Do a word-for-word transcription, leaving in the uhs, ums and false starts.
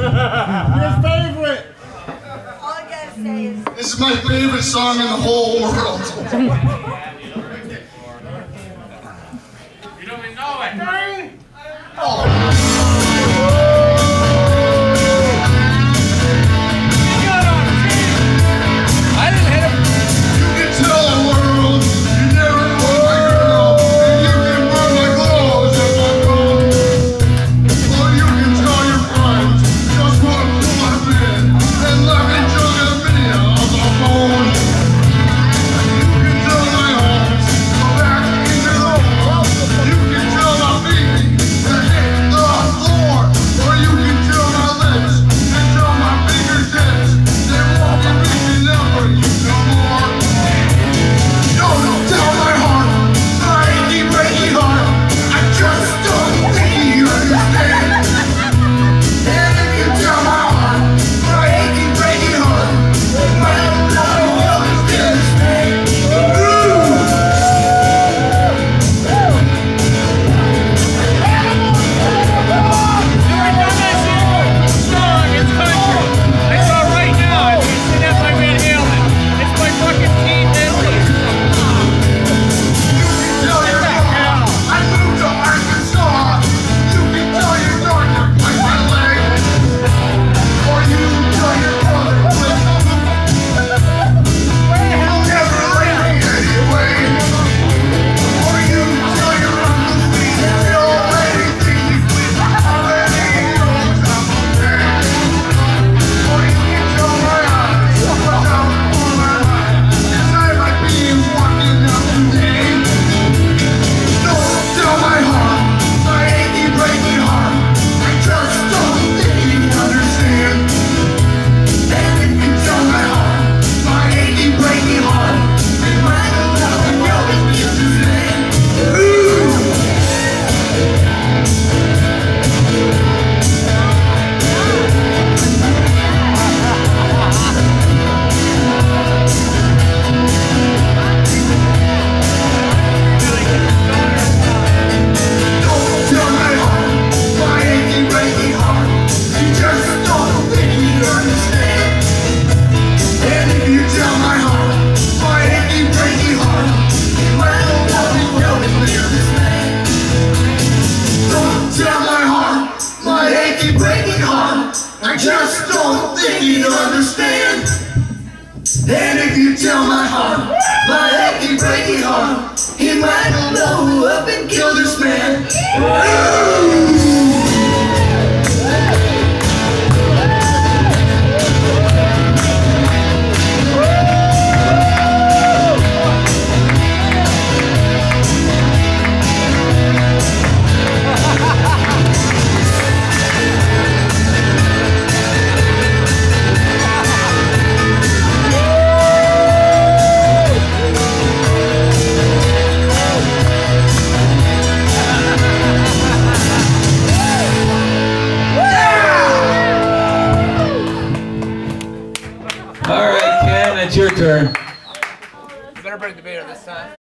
Your favorite. All I gotta say is This is my favorite song in the whole world. You don't even know it. I didn't hit him. You can tell the world you never were my girl, and you can wear my clothes if I'm gone. Or you can tell your friends just what a fool I've been, and let me just get a video of the phone. You can tell my arms go back into the wall. You can tell my feet to hit the floor, or you can tell my lips and tell my fingertips they won't be reaching out for you no more. No, no, tell my heart, my achy, breaky heart, I just don't think you understand. And if you tell my heart, my achy, breaky heart, my love will understand. Tell your mom, I moved to Arkansas. You can tell your doctor, bite my leg. Or you can tell your brother, quit. You'll never like me anyway. Or you can tell your uncle, please, you already think you quit. Already knows I'm okay. Or you can tell my eyes, watch out for my life, 'cause I might be walking out today. Don't tell my heart, my achy, breaky heart, I just don't think you understand. And if you tell my heart, my achy, breaky heart, it might allow me to understand. Don't tell my heart, my achy, breaky heart, you just don't think you understand. And if you tell my heart, my achy, breaky heart, it might allow me to understand. Don't tell my heart, my achy, breaky heart, I just don't think you'd understand. And if you tell my heart, my achy, breaky heart, he might blow up and kill this man. All right, Ken, it's your turn. You better break the beer this time.